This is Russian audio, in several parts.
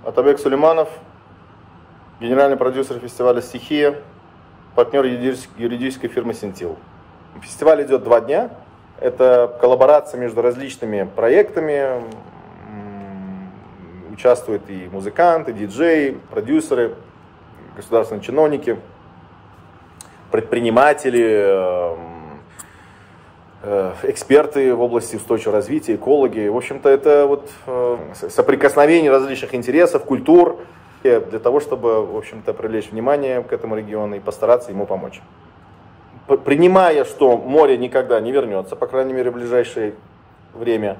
Атабек Сулейманов, генеральный продюсер фестиваля «Стихия», партнер юридической фирмы «Синтил». Фестиваль идет 2 дня. Это коллаборация между различными проектами. Участвуют и музыканты, диджеи, продюсеры, государственные чиновники, предприниматели, эксперты в области устойчивого развития, экологи. В общем-то, это вот соприкосновение различных интересов, культур, для того, чтобы, в общем-то, привлечь внимание к этому региону и постараться ему помочь. Принимая, что море никогда не вернется, по крайней мере, в ближайшее время,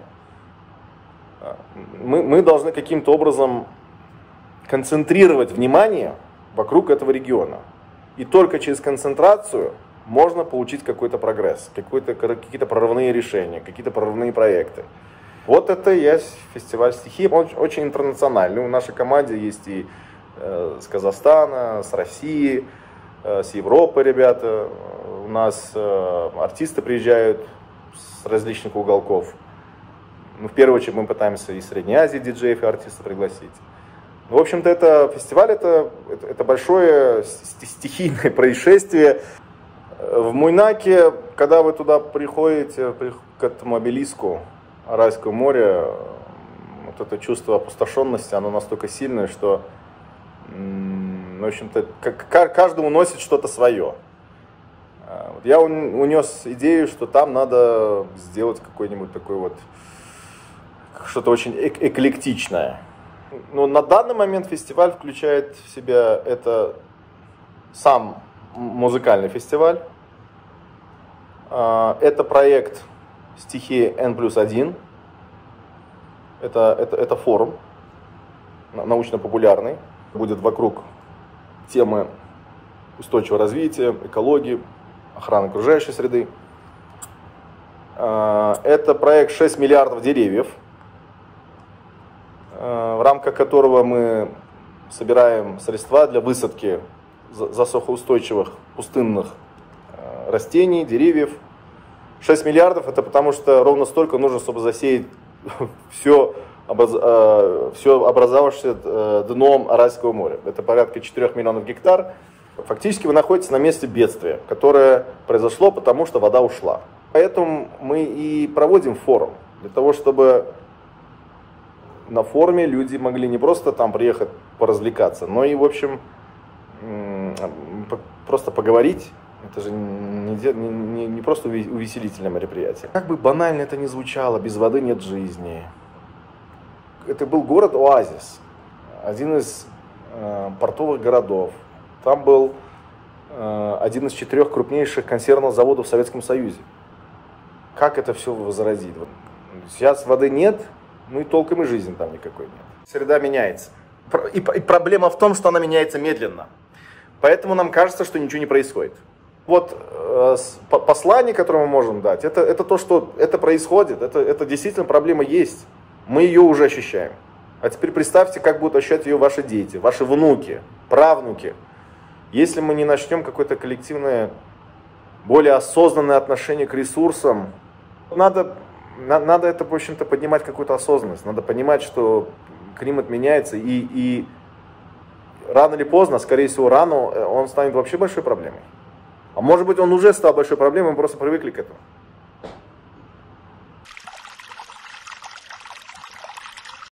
мы должны каким-то образом концентрировать внимание вокруг этого региона. И только через концентрацию можно получить какой-то прогресс, какие-то прорывные решения, какие-то прорывные проекты. Вот это и есть фестиваль «Стихия». Он очень интернациональный. В нашей команде есть и с Казахстана, с России, с Европы ребята. У нас артисты приезжают с различных уголков. В первую очередь мы пытаемся из Средней Азии диджеев и артистов пригласить. В общем-то, это фестиваль, это большое стихийное происшествие. В Муйнаке, когда вы туда приходите, к этому обелиску Аральского моря, вот это чувство опустошенности, оно настолько сильное, что, в общем-то, каждый уносит что-то свое. Я унес идею, что там надо сделать какой-нибудь такой вот, что-то очень эклектичное. Но на данный момент фестиваль включает в себя это сам музыкальный фестиваль. Это проект «Стихия N+1». Это форум научно-популярный. Будет вокруг темы устойчивого развития, экологии, охраны окружающей среды. Это проект «6 миллиардов деревьев», в рамках которого мы собираем средства для высадки засухоустойчивых пустынных растений, деревьев. 6 миллиардов это потому, что ровно столько нужно, чтобы засеять все образовавшееся дном Аральского моря. Это порядка 4 миллионов гектар. Фактически вы находитесь на месте бедствия, которое произошло, потому что вода ушла. Поэтому мы и проводим форум, для того, чтобы на форуме люди могли не просто там приехать поразвлекаться, но и, в общем, просто поговорить. Это же не просто увеселительное мероприятие. Как бы банально это ни звучало, без воды нет жизни. Это был город-оазис, один из портовых городов. Там был один из 4 крупнейших консервных заводов в Советском Союзе. Как это все возродить? Сейчас воды нет, ну и толком и жизни там никакой нет. Среда меняется. И проблема в том, что она меняется медленно. Поэтому нам кажется, что ничего не происходит. Вот послание, которое мы можем дать, это то, что это происходит. Это действительно проблема есть. Мы ее уже ощущаем. А теперь представьте, как будут ощущать ее ваши дети, ваши внуки, правнуки. Если мы не начнем какое-то коллективное, более осознанное отношение к ресурсам, надо это, в общем-то, поднимать какую-то осознанность. Надо понимать, что климат меняется, и рано или поздно, скорее всего, рано, он станет вообще большой проблемой. А может быть, он уже стал большой проблемой, мы просто привыкли к этому.